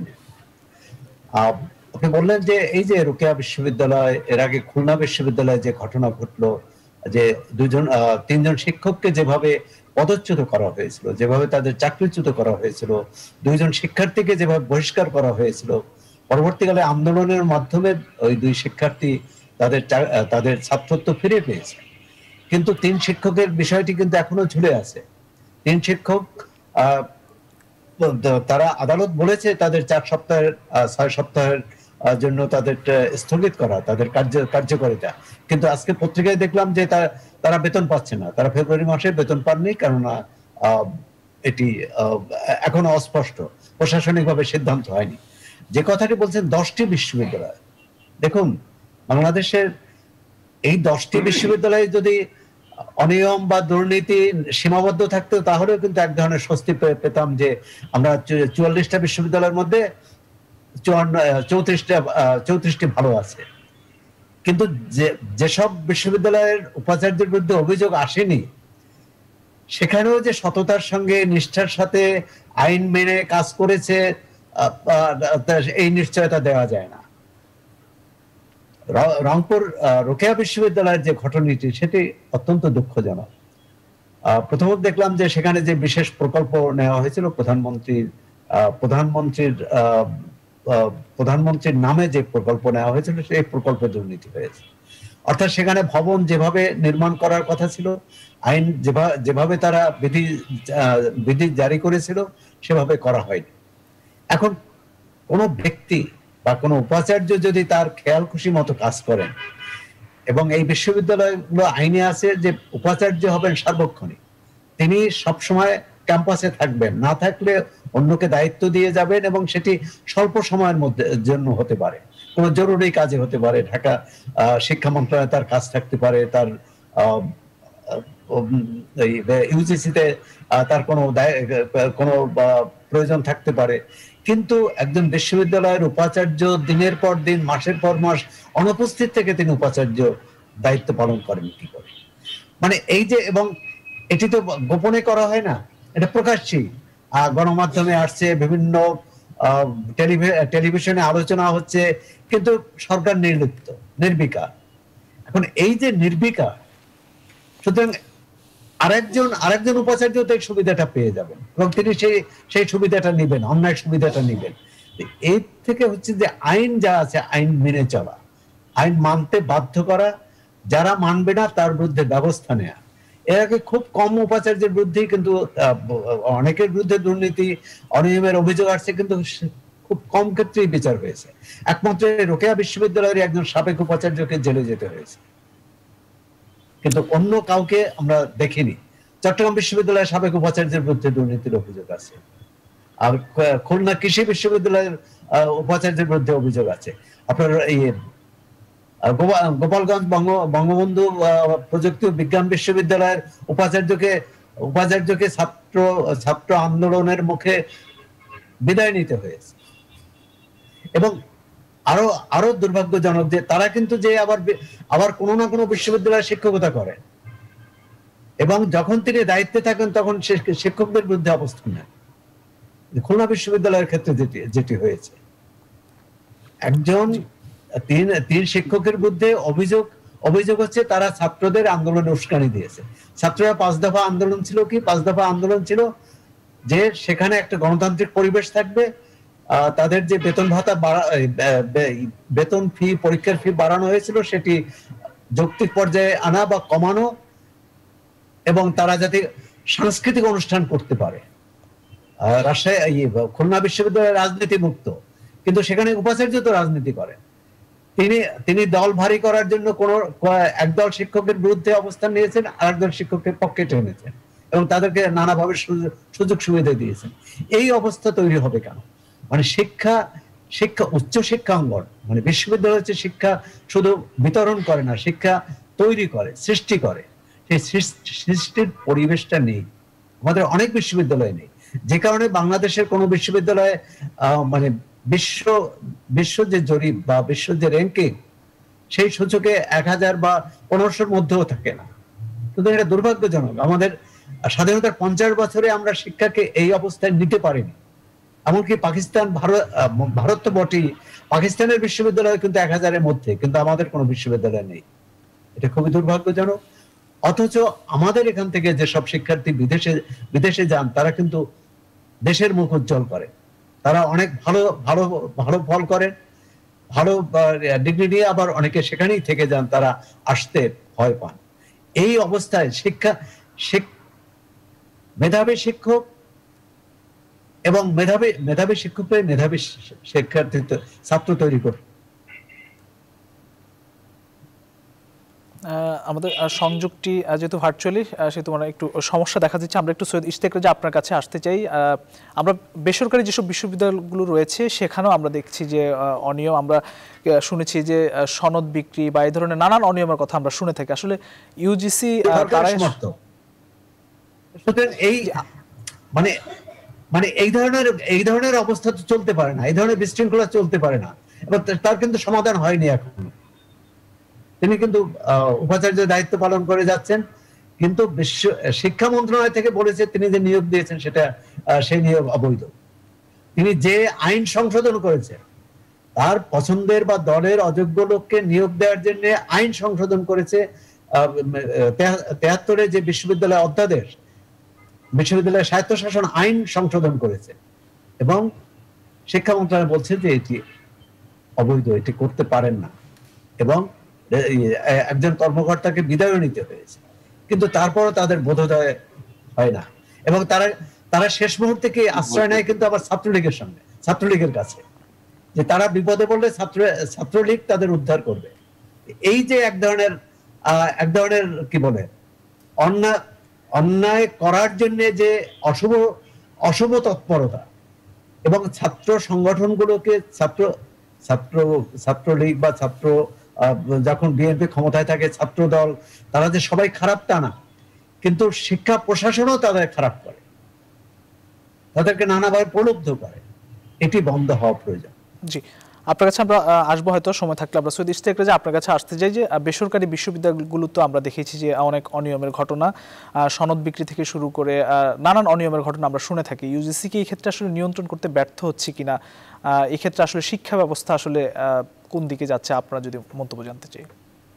আপনি বললেন যে এই যে রোকেয়া বিশ্ববিদ্যালয়, এর আগে খুলনা বিশ্ববিদ্যালয়ে যে ঘটনা ঘটলো, যে দুজন তিনজন শিক্ষককে যেভাবে পদচ্যুত করা হয়েছিল, যেভাবে তাদের চাকরিচ্যুত করা হয়েছিল, দুইজন শিক্ষার্থীকে যেভাবে বহিষ্কার করা হয়েছিল, পরবর্তীকালে আন্দোলনের মাধ্যমে ওই দুই শিক্ষার্থী তাদের তাদের ছাত্রত্ব ফিরে পেয়েছে। কিন্তু তিন শিক্ষকের বিষয়টি কিন্তু এখনো ঝুলে আছে। তিন শিক্ষক তারা আদালত বলেছে তাদের চার সপ্তাহের ছয় সপ্তাহের জন্য তাদের স্থগিত করা, তাদের কার্য কার্যকারিতা। কিন্তু আজকে পত্রিকায় দেখলাম যে তারা বেতন পাচ্ছে না, তারা ফেব্রুয়ারি মাসে বেতন পাননি, কেননা এটি এখনো অস্পষ্ট, প্রশাসনিকভাবে সিদ্ধান্ত হয়নি। যে কথাটি বলছেন দশটি বিশ্ববিদ্যালয়, দেখুন বাংলাদেশের এই দশটি বিশ্ববিদ্যালয়ে যদি অনিয়ম বা দুর্নীতি সীমাবদ্ধ থাকতো, তাহলেও কিন্তু এক ধরনের স্বস্তি পেতাম যে আমরা চুয়াল্লিশটা বিশ্ববিদ্যালয়ের মধ্যে চুয়ান্ন চৌত্রিশটা চৌত্রিশটি ভালো আছে। কিন্তু যে যেসব বিশ্ববিদ্যালয়ের উপাচার্যের বিরুদ্ধে অভিযোগ আসেনি, সেখানেও যে সততার সঙ্গে নিষ্ঠার সাথে আইন মেনে কাজ করেছে এই নিশ্চয়তা দেওয়া যায় না। রংপুর রোকেয়া বিশ্ববিদ্যালয়ের যে ঘটনাটি, সেটি অত্যন্ত দুঃখজনক। প্রথমত দেখলাম যে সেখানে যে বিশেষ প্রকল্প নেওয়া হয়েছিল, প্রধানমন্ত্রীর প্রধানমন্ত্রীর প্রধানমন্ত্রীর নামে যে প্রকল্প নেওয়া হয়েছিল, সেই প্রকল্পে দুর্নীতি হয়েছে। অর্থাৎ সেখানে ভবন যেভাবে নির্মাণ করার কথা ছিল, আইন যেভাবে যেভাবে তারা বিধি বিধি জারি করেছিল সেভাবে করা হয়নি। এখন কোনো ব্যক্তি বা কোনো উপাচার্য যদি তার খেয়াল খুশি মতো কাজ করেন, এবং এই বিশ্ববিদ্যালয়গুলো আইনে আছে যে উপাচার্য হবেন সার্বক্ষণিক, তিনি সবসময় ক্যাম্পাসে থাকবেন, না থাকলে অন্যকে দায়িত্ব দিয়ে যাবেন, এবং সেটি স্বল্প সময়ের মধ্যে জন্য হতে পারে, কোনো জরুরি কাজে হতে পারে, ঢাকা শিক্ষা মন্ত্রণালয়ে তার কাজ থাকতে পারে, তার ইউজিসিতে তার কোনো কোনো প্রয়োজন থাকতে পারে। কিন্তু একজন বিশ্ববিদ্যালয়ের উপাচার্য দিনের পর দিন, মাসের পর মাস অনুপস্থিত থেকে তিনি উপাচার্য দায়িত্ব পালন করেন কি করে? মানে এই যে, এবং এটি তো গোপনে করা হয় না, এটা প্রকাশ্যেই গণমাধ্যমে আসছে, বিভিন্ন টেলিভিশনে আলোচনা হচ্ছে, কিন্তু সরকার নির্লিপ্ত, নির্বিকার। এখন এই যে নির্বিকার, সুতরাং আরেকজন আরেকজন উপাচার্য তো এই সুবিধাটা পেয়ে যাবেন, এবং তিনি সেই সেই সুবিধাটা নেবেন, অন্যায় সুবিধাটা নেবেন। এর থেকে হচ্ছে যে আইন যা আছে, আইন মেনে চলা, আইন মানতে বাধ্য করা, যারা মানবে না তার বিরুদ্ধে ব্যবস্থা নেওয়া। এর আগে খুব কম উপাচার্যের বিরুদ্ধেই কিন্তু অনেকের বিরুদ্ধে দুর্নীতি, অনিয়মের অভিযোগ আসছে, কিন্তু খুব কম ক্ষেত্রেই বিচার হয়েছে। একমাত্র রোকেয়া বিশ্ববিদ্যালয়ের একজন সাবেক উপাচার্যকে জেলে যেতে হয়েছে, কিন্তু অন্য কাউকে আমরা দেখিনি। চট্টগ্রাম বিশ্ববিদ্যালয়ের সাবেক উপাচার্যের বিরুদ্ধে দুর্নীতির অভিযোগ আছে, আর খুলনা কৃষি বিশ্ববিদ্যালয়ের উপাচার্যের বিরুদ্ধে অভিযোগ আছে। আপনার এই গোপালগঞ্জ বঙ্গ বঙ্গবন্ধু প্রযুক্তি ও বিজ্ঞান বিশ্ববিদ্যালয়ের উপাচার্যকে উপাচার্যকে ছাত্র ছাত্র আন্দোলনের মুখে বিদায় নিতে হয়েছে। এবং আরো আরো দুর্ভাগ্যজনক যে তারা কিন্তু যে আবার আবার কোনো না কোনো বিশ্ববিদ্যালয়ে শিক্ষকতা করেন, এবং যখন তিনি দায়িত্বে থাকেন তখন শিক্ষকদের বিরুদ্ধে অবস্থান নেন। খুলনা বিশ্ববিদ্যালয়ের ক্ষেত্রে যেটি যেটি হয়েছে, একজন তিন তিন শিক্ষকের বিরুদ্ধে অভিযোগ অভিযোগ হচ্ছে তারা ছাত্রদের আন্দোলনে উস্কানি দিয়েছে। ছাত্ররা পাঁচ দফা আন্দোলন ছিল কি পাঁচ দফা আন্দোলন ছিল যে সেখানে একটা গণতান্ত্রিক পরিবেশ থাকবে, তাদের যে বেতন ভাতা বেতন ফি পরীক্ষার ফি বাড়ানো হয়েছিল সেটি যৌক্তিক পর্যায়ে আনা বা কমানো, এবং তারা যাতে সাংস্কৃতিক অনুষ্ঠান করতে পারে। রাজশাহী খুলনা বিশ্ববিদ্যালয় রাজনীতি মুক্ত, কিন্তু সেখানে উপাচার্য তো রাজনীতি করেন। তিনি তিনি দল ভারী করার জন্য কোন একদল শিক্ষকের বিরুদ্ধে অবস্থান নিয়েছেন, আরেকদল শিক্ষকের পক্ষে টেনেছেন, এবং তাদেরকে নানাভাবে সুযোগ সুবিধা দিয়েছেন। এই অবস্থা তৈরি হবে কেন? মানে শিক্ষা শিক্ষা উচ্চ শিক্ষা অঙ্গন, মানে বিশ্ববিদ্যালয় হচ্ছে শিক্ষা শুধু বিতরণ করে না, শিক্ষা তৈরি করে, সৃষ্টি করে। সেই সৃষ্টির পরিবেশটা নেই আমাদের অনেক বিশ্ববিদ্যালয়ে নেই, যে কারণে বাংলাদেশের কোনো বিশ্ববিদ্যালয়ে মানে বিশ্ব বিশ্ব যে জরিপ বা বিশ্ব যে র্যাঙ্কিং, সেই সূচকে এক হাজার বা পনেরোশোর মধ্যেও থাকে না। কিন্তু এটা দুর্ভাগ্যজনক। আমাদের স্বাধীনতার পঞ্চাশ বছরে আমরা শিক্ষাকে এই অবস্থায় নিতে পারিনি। এমনকি পাকিস্তান, ভারত ভারত তো বটেই, পাকিস্তানের বিশ্ববিদ্যালয় কিন্তু এক হাজারের মধ্যে, কিন্তু আমাদের কোনো বিশ্ববিদ্যালয় নেই। এটা খুবই দুর্ভাগ্যজনক। অথচ আমাদের এখান থেকে যেসব শিক্ষার্থী বিদেশে বিদেশে যান, তারা কিন্তু দেশের মুখ উজ্জ্বল করে, তারা অনেক ভালো ভালো ভালো ফল করেন, ভালো ডিগ্রি নিয়ে আবার অনেকে সেখানেই থেকে যান, তারা আসতে ভয় পান। এই অবস্থায় শিক্ষা মেধাবী শিক্ষক এবং মেধাবী মেধাবী শিক্ষকদের মেধাবী শিক্ষার্থী ছাত্র তৈরি করে। আমাদের সংযোগটি যেহেতু ভার্চুয়ালি, সেহেতু মানে একটু সমস্যা দেখা যাচ্ছে। আমরা একটু সৈয়দ ইশতিয়াক রেজা আপনার কাছে আসতে চাই। আমরা বেসরকারি যেসব বিশ্ববিদ্যালয়গুলো রয়েছে সেখানেও আমরা দেখছি যে অনিয়ম, আমরা শুনেছি যে সনদ বিক্রি বা এই ধরনের নানান অনিয়মের কথা আমরা শুনে থাকি। আসলে ইউজিসি তারাই এই মানে মানে এই ধরনের এই ধরনের অবস্থা তো চলতে পারে না, এই ধরনের বিশৃঙ্খলা চলতে পারে না, এবং তার কিন্তু সমাধান হয়নি এখনো। তিনি কিন্তু উপাচার্যের দায়িত্ব পালন করে যাচ্ছেন, কিন্তু বিশ্ব শিক্ষা মন্ত্রণালয় থেকে বলেছে তিনি যে নিয়োগ দিয়েছেন সেটা সেই নিয়োগ অবৈধ। তিনি যে আইন সংশোধন করেছেন, তার পছন্দের বা দলের অযোগ্য লোককে নিয়োগ দেওয়ার জন্য আইন সংশোধন করেছে। তেহাত্তরে যে বিশ্ববিদ্যালয় অধ্যাদেশ, বিশ্ববিদ্যালয়ের স্বায়ত্তশাসন আইন সংশোধন করেছে, এবং শিক্ষা মন্ত্রণালয় বলছে যে এটি অবৈধ, এটি করতে পারেন না, এবং একজন কর্মকর্তাকে বিদায় নিতে হয়েছে, কিন্তু তারপরও তাদের বোধোদয় হয় না, এবং তারা তারা শেষ মুহূর্তে কি আশ্রয় নেয় কিন্তু আবার ছাত্রলীগের সঙ্গে, ছাত্রলীগের কাছে, যে তারা বিপদে পড়লে ছাত্র ছাত্রলীগ তাদের উদ্ধার করবে। এই যে এক ধরনের এক ধরনের কি বলে অন্যায় অন্যায় করার জন্য যে অশুভ অশুভ তৎপরতা, এবং ছাত্র সংগঠনগুলোকে ছাত্র ছাত্র ছাত্রলীগ বা ছাত্র যখন বিএনপি ক্ষমতায় থাকে ছাত্র দল, তারা যে সবাই খারাপ তা না, কিন্তু শিক্ষা প্রশাসনও তাদের খারাপ করে, তাদেরকে নানাভাবে প্রলুব্ধ করে। এটি বন্ধ হওয়া প্রয়োজন। জি, আপনার কাছে আমরা আসবো হয়তো সময় থাকলে। আমরা সৈয়দ ইশতিয়াক রেজা আপনার কাছে আসতে চাই যে বেসরকারি বিশ্ববিদ্যালয়গুলো তো আমরা দেখেছি যে অনেক অনিয়মের ঘটনা, সনদ বিক্রি থেকে শুরু করে নানান অনিয়মের ঘটনা আমরা শুনে থাকি। ইউজিসি কি এই ক্ষেত্রে আসলে নিয়ন্ত্রণ করতে ব্যর্থ হচ্ছে কিনা, এই ক্ষেত্রে আসলে শিক্ষা ব্যবস্থা আসলে কোন দিকে যাচ্ছে, আপনারা যদি মন্তব্য জানতে চাই।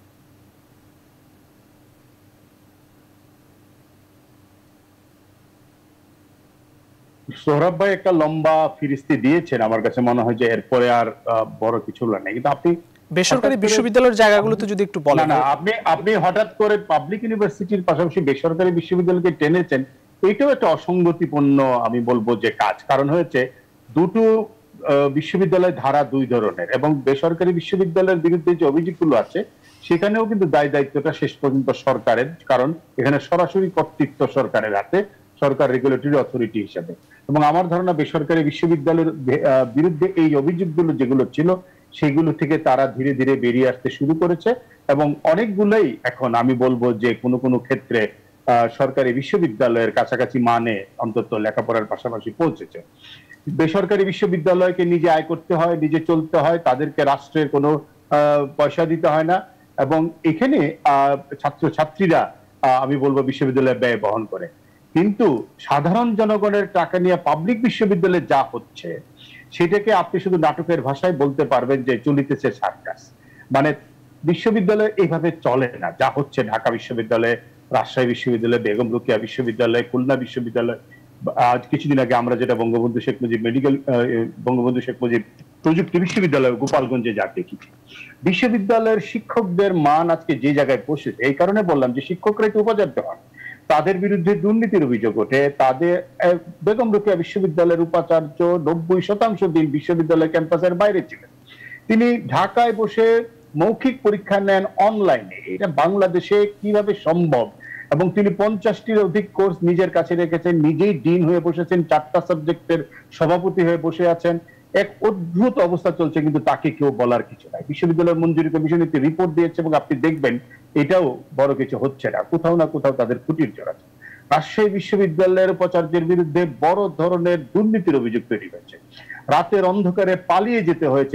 সোহরাব ভাই একটা লম্বা ফিরিস্তি দিয়েছেন, আমার কাছে মনে হয় যে এরপরে আর বড় কিছু নেই। কিন্তু আপনি বেসরকারি বিশ্ববিদ্যালয়ের জায়গাগুলোতে যদি একটু বলেন। না, আপনি আপনি হঠাৎ করে পাবলিক ইউনিভার্সিটির পাশাপাশি বেসরকারি বিশ্ববিদ্যালয়কে টেনেছেন, এটাও একটা অসঙ্গতিপূর্ণ আমি বলবো যে কাজ। কারণ হয়েছে দুটো বিশ্ববিদ্যালয় ধারা দুই ধরনের, এবং বেসরকারি বিশ্ববিদ্যালয়ের বিরুদ্ধে যে অভিযোগগুলো আছে সেখানেও কিন্তু দায় দায়িত্বটা শেষ পর্যন্ত সরকারের, কারণ এখানে সরাসরি কর্তৃত্ব সরকারের হাতে, সরকার রেগুলেটরি অথরিটি হিসেবে। এবং আমার ধারণা বেসরকারি বিশ্ববিদ্যালয়ের বিরুদ্ধে এই অভিযোগগুলো যেগুলো ছিল সেগুলো থেকে তারা ধীরে ধীরে বেরিয়ে আসতে শুরু করেছে, এবং অনেকগুলোই এখন আমি বলবো যে কোনো কোনো ক্ষেত্রে সরকারি বিশ্ববিদ্যালয়ের কাছাকাছি মানে অন্তত লেখাপড়ার পাশাপাশি পৌঁছেছে। বেসরকারি বিশ্ববিদ্যালয়কে নিজে আয় করতে হয়, নিজে চলতে হয়, তাদেরকে রাষ্ট্রের কোনো পয়সা দিতে হয় না, এবং এখানে ছাত্রছাত্রীরা আমি বলবো বিশ্ববিদ্যালয়ের ব্যয় বহন করে। কিন্তু সাধারণ জনগণের টাকা নিয়ে পাবলিক বিশ্ববিদ্যালয়ে যা হচ্ছে সেটাকে আপনি শুধু নাটকের ভাষায় বলতে পারবেন যে চলিতেছে সার্কাস। মানে বিশ্ববিদ্যালয় এইভাবে চলে না। যা হচ্ছে ঢাকা বিশ্ববিদ্যালয়ে, রাজশাহী বিশ্ববিদ্যালয়, বেগম রোকেয়া বিশ্ববিদ্যালয়, খুলনা বিশ্ববিদ্যালয়, আজ কিছুদিন আগে আমরা যেটা বঙ্গবন্ধু শেখ মুজিব মেডিকেল বঙ্গবন্ধু শেখ মুজিব প্রযুক্তি বিশ্ববিদ্যালয় গোপালগঞ্জে যা দেখেছি, বিশ্ববিদ্যালয়ের শিক্ষকদের মান আজকে যে জায়গায় বসেছে, এই কারণে বললাম যে শিক্ষকরা একটু উপাচার্য হন, তাদের বিরুদ্ধে দুর্নীতির অভিযোগ ওঠে। তাদের বেগম রোকেয়া বিশ্ববিদ্যালয়ের উপাচার্য নব্বই শতাংশ দিন বিশ্ববিদ্যালয় ক্যাম্পাসের বাইরে ছিলেন। তিনি ঢাকায় বসে মৌখিক পরীক্ষা নেন অনলাইনে, এটা বাংলাদেশে কিভাবে সম্ভব? এবং তিনি পঞ্চাশটির অধিক কোর্স নিজের কাছে রেখেছেন, নিজেই ডিন হয়ে বসেছেন, চারটা সাবজেক্টের সভাপতি হয়ে বসে আছেন। এক অদ্ভুত অবস্থা চলছে, কিন্তু তাকে কেউ বলার কিছু নাই। বিশ্ববিদ্যালয় মঞ্জুরি কমিশন একটি রিপোর্ট দিয়েছে, এবং আপনি দেখবেন এটাও বড় কিছু হচ্ছে না, কোথাও না কোথাও তাদের খুঁটির জোর আছে। রাজশাহী বিশ্ববিদ্যালয়ের উপাচার্যের বিরুদ্ধে বড় ধরনের দুর্নীতির অভিযোগ তৈরি হয়েছে। রাতের অন্ধকারে পালিয়ে যেতে হয়েছে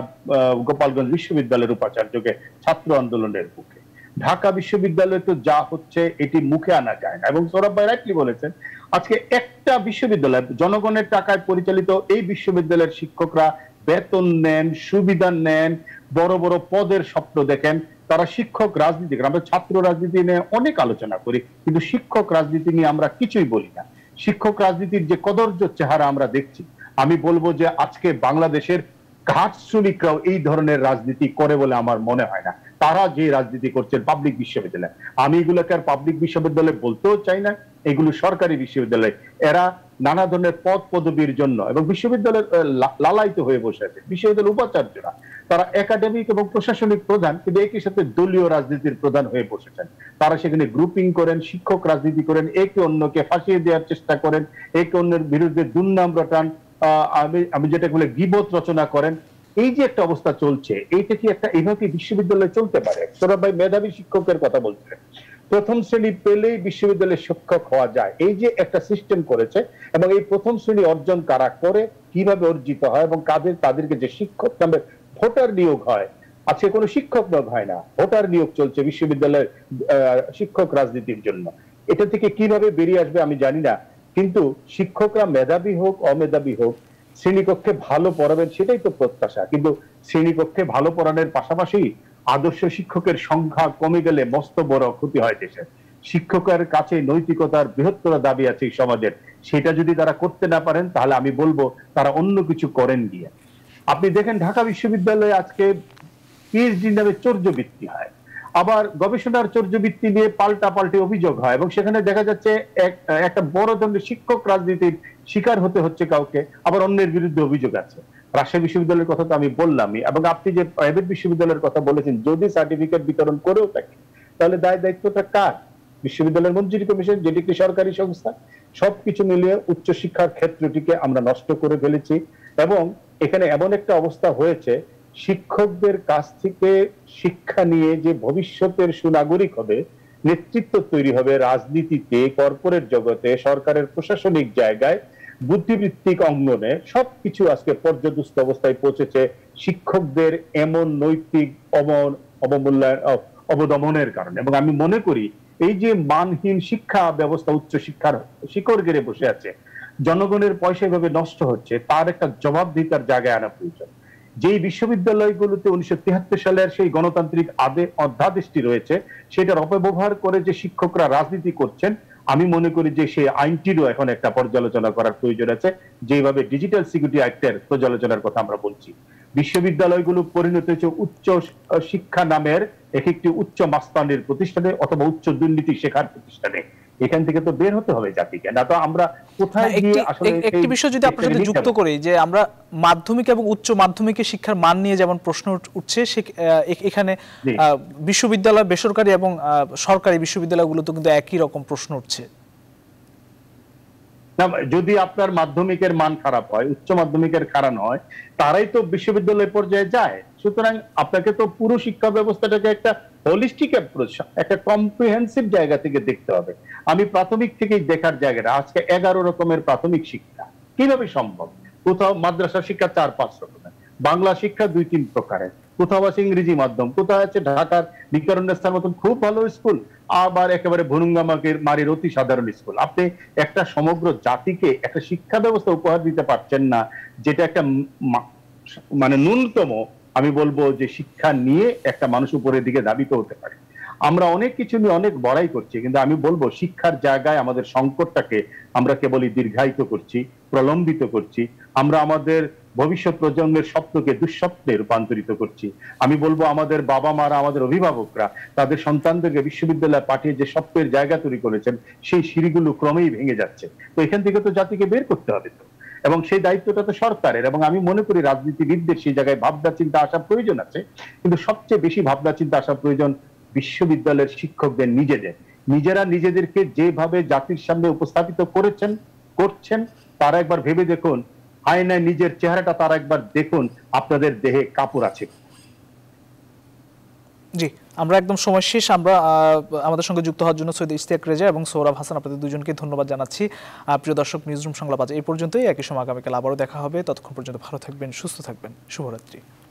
গোপালগঞ্জ বিশ্ববিদ্যালয়ের উপাচার্যকে ছাত্র আন্দোলনের মুখে। ঢাকা বিশ্ববিদ্যালয়ে তো যা হচ্ছে এটি মুখে আনা যায় না। এবং সৌরভ ভাই রাইটলি বলেছেন, আজকে একটা বিশ্ববিদ্যালয় জনগণের টাকায় পরিচালিত এই বিশ্ববিদ্যালয়ের শিক্ষকরা বেতন নেন, সুবিধা নেন, বড় বড় পদের স্বপ্ন দেখেন। তারা শিক্ষক রাজনীতি, আমরা ছাত্র রাজনীতি নিয়ে অনেক আলোচনা করি, কিন্তু শিক্ষক রাজনীতি নিয়ে আমরা কিছুই বলি না। শিক্ষক রাজনীতির যে কদর্য চেহারা আমরা দেখছি, আমি বলবো যে আজকে বাংলাদেশের ঘাট শ্রমিকরাও এই ধরনের রাজনীতি করে বলে আমার মনে হয় না। তারা যে রাজনীতি করছেন পাবলিক বিশ্ববিদ্যালয়, আমি এগুলোকে আর পাবলিক বিশ্ববিদ্যালয় বলতেও চাই না, এগুলো সরকারি বিশ্ববিদ্যালয়। এরা নানা ধরনের পদ পদবীর জন্য এবং বিশ্ববিদ্যালয়ের লালায়িত হয়ে বসে আছে। বিশ্ববিদ্যালয়ের উপাচার্যরা তারা একাডেমিক এবং প্রশাসনিক প্রধান, কিন্তু একই সাথে দলীয় রাজনীতির প্রধান হয়ে বসেছেন। তারা সেখানে গ্রুপিং করেন, শিক্ষক রাজনীতি করেন, একে অন্যকে ফাঁসিয়ে দেওয়ার চেষ্টা করেন, একে অন্যের বিরুদ্ধে দুর্নাম রটান, আমি আমি যেটা বলে গীবত রচনা করেন। এই যে একটা অবস্থা চলছে, এইটা কি একটা এইভাবে বিশ্ববিদ্যালয়ে চলতে পারে? সৌরভ ভাই মেধাবী শিক্ষকের কথা বলছিলেন, প্রথম শ্রেণী পেলেই বিশ্ববিদ্যালয়ের শিক্ষক হওয়া যায়, এই যে একটা সিস্টেম করেছে, এবং এই প্রথম শ্রেণী অর্জন কারা করে, কিভাবে অর্জিত হয়, এবং কাদের তাদেরকে যে শিক্ষক নামে ভোটার নিয়োগ হয়, আজকে কোনো শিক্ষক নিয়োগ হয় না, ভোটার নিয়োগ চলছে বিশ্ববিদ্যালয়ের শিক্ষক রাজনীতির জন্য। এটা থেকে কিভাবে বেরিয়ে আসবে আমি জানি না, কিন্তু শিক্ষকরা মেধাবী হোক অমেধাবী হোক শ্রেণীকক্ষে ভালো পড়াবেন সেটাই তো প্রত্যাশা। কিন্তু শ্রেণীকক্ষে ভালো পড়ানোর পাশাপাশি আদর্শ শিক্ষকের সংখ্যা কমে গেলে মস্ত বড় ক্ষতি হয় দেশের। শিক্ষকের কাছে নৈতিকতার বৃহত্তর দাবি আছে এই সমাজের, সেটা যদি তারা করতে না পারেন তাহলে আমি বলবো তারা অন্য কিছু করেন গিয়ে। আপনি দেখেন ঢাকা বিশ্ববিদ্যালয়ে আজকে পিএইচডি নামে চর্যবৃত্তি হয়, আবার গবেষণার চর্যবৃত্তি নিয়ে পাল্টা পাল্টে অভিযোগ হয়, এবং সেখানে দেখা যাচ্ছে একটা বড় ধরনের শিক্ষক রাজনীতির শিকার হতে হচ্ছে কাউকে, আবার অন্যের বিরুদ্ধে অভিযোগ আছে। রাজশাহী বিশ্ববিদ্যালয়ের কথা তো আমি বললামই, এবং আপনি যে প্রাইভেট বিশ্ববিদ্যালয়ের কথা বলেছেন, যদি সার্টিফিকেট বিতরণ করেও থাকে তাহলে দায় দায়িত্বটা কার? বিশ্ববিদ্যালয়ের মঞ্জুরি কমিশন, যেটি একটি সরকারি সংস্থা। সবকিছু মিলিয়ে উচ্চশিক্ষার ক্ষেত্রটিকে আমরা নষ্ট করে ফেলেছি, এবং এখানে এমন একটা অবস্থা হয়েছে, শিক্ষকদের কাছ থেকে শিক্ষা নিয়ে যে ভবিষ্যতের সুনাগরিক হবে, নেতৃত্ব তৈরি হবে রাজনীতিতে, কর্পোরেট জগতে, সরকারের প্রশাসনিক জায়গায়, বুদ্ধিবৃত্তিক অঙ্গনে, সবকিছু আজকে পর্যদুস্ত অবস্থায় পৌঁছেছে শিক্ষকদের এমন নৈতিক অবমূল্যায়ন অবদমনের কারণে। এবং আমি মনে করি এই যে মানহীন শিক্ষা ব্যবস্থা উচ্চশিক্ষার শিকড় গেড়ে বসে আছে, জনগণের পয়সা এভাবে নষ্ট হচ্ছে, তার একটা জবাবদিহিতার জায়গায় আনা প্রয়োজন। যেই বিশ্ববিদ্যালয়গুলোতে উনিশশো তিয়াত্তর সালের সেই গণতান্ত্রিক আদে অধ্যাদেশটি রয়েছে, সেটার অপব্যবহার করে যে শিক্ষকরা রাজনীতি করছেন, আমি মনে করি যে সেই আইনটিরও এখন একটা পর্যালোচনা করার প্রয়োজন আছে, যেভাবে ডিজিটাল সিকিউরিটি অ্যাক্টের পর্যালোচনার কথা আমরা বলছি। বিশ্ববিদ্যালয়গুলো পরিণত হয়েছে উচ্চ শিক্ষা নামের এক একটি উচ্চ মাস্তানির প্রতিষ্ঠানে অথবা উচ্চ দুর্নীতি শেখার প্রতিষ্ঠানে। এখান থেকে তো বের হতে হবে জাতিকে, না তো আমরা কোথায় গিয়ে আসলে একটি বিষয় যদি আপনার সাথে যুক্ত করি, যে আমরা মাধ্যমিক এবং উচ্চ মাধ্যমিকের শিক্ষার মান নিয়ে যেমন প্রশ্ন উঠছে, এখানে বিশ্ববিদ্যালয়, বেসরকারি এবং সরকারি বিশ্ববিদ্যালয়গুলোতে কিন্তু একই রকম প্রশ্ন উঠছে। যদি আপনার মাধ্যমিকের মান খারাপ হয়, উচ্চ মাধ্যমিকের কারণ হয়, তারাই তো বিশ্ববিদ্যালয় পর্যায়ে যায়। সুতরাং আপনাকে তো পুরো শিক্ষা ব্যবস্থাটাকে একটা হোলিস্টিক অ্যাপ্রোচ, একটা কম্প্রিহেন্সিভ জায়গা থেকে দেখতে হবে। আমি প্রাথমিক থেকেই দেখার জায়গাটা, আজকে এগারো রকমের প্রাথমিক শিক্ষা কিভাবে সম্ভব? কোথাও মাদ্রাসা শিক্ষা চার পাঁচ রকমের, বাংলা শিক্ষা দুই তিন প্রকারের, কোথাও আছে ইংরেজি মাধ্যম, কোথাও আছে ঢাকার বিজ্ঞানের মতন খুব ভালো স্কুল, আবার একেবারে ভুরুঙ্গামাকের মারির অতি সাধারণ স্কুল। আপনি একটা সমগ্র জাতিকে একটা শিক্ষা ব্যবস্থা উপহার দিতে পারছেন না, যেটা একটা মানে ন্যূনতম, আমি বলবো যে শিক্ষা নিয়ে একটা মানুষ উপরের দিকে ধাবিত হতে পারে। আমরা অনেক কিছু নিয়ে অনেক বড়াই করছি, কিন্তু আমি বলবো শিক্ষার জায়গায় আমাদের সংকটটাকে আমরা কেবলই দীর্ঘায়িত করছি, প্রলম্বিত করছি। আমরা আমাদের ভবিষ্যৎ প্রজন্মের স্বপ্নকে দুঃস্বপ্নে রূপান্তরিত করছি। আমি বলবো আমাদের বাবা মারা, আমাদের অভিভাবকরা তাদের সন্তানদেরকে বিশ্ববিদ্যালয়ে পাঠিয়ে যে স্বপ্নের জায়গা তৈরি করেছেন, সেই সিঁড়িগুলো ক্রমেই ভেঙে যাচ্ছে। তো এখান থেকে তো জাতিকে বের করতে হবে তো, এবং সেই দায়িত্বটা তো সরকারের। এবং আমি মনে করি রাজনীতিবিদদের সেই জায়গায় ভাবনা চিন্তা আসা প্রয়োজন আছে, কিন্তু সবচেয়ে বেশি ভাবনা চিন্তা আসা প্রয়োজন বিশ্ববিদ্যালয়ের শিক্ষকদের নিজেদের। নিজেরা নিজেদেরকে যেভাবে জাতির সামনে উপস্থাপিত করেছেন করছেন, তারা একবার ভেবে দেখুন, আয়নায় নিজের চেহারাটা তারা একবার দেখুন, আপনাদের দেহে কাপড় আছে। জি, আমরা একদম সময় শেষ। আমরা আমাদের সঙ্গে যুক্ত হওয়ার জন্য সৈয়দ ইশতিয়াক রেজা এবং সৌরভ হাসান, আপনাদের দুজনকে ধন্যবাদ জানাচ্ছি। প্রিয় দর্শক, নিউজরুম সংলাপ আজ এই পর্যন্তই। একই সময় আগামীকাল আবারও দেখা হবে। ততক্ষণ পর্যন্ত ভালো থাকবেন, সুস্থ থাকবেন। শুভরাত্রি।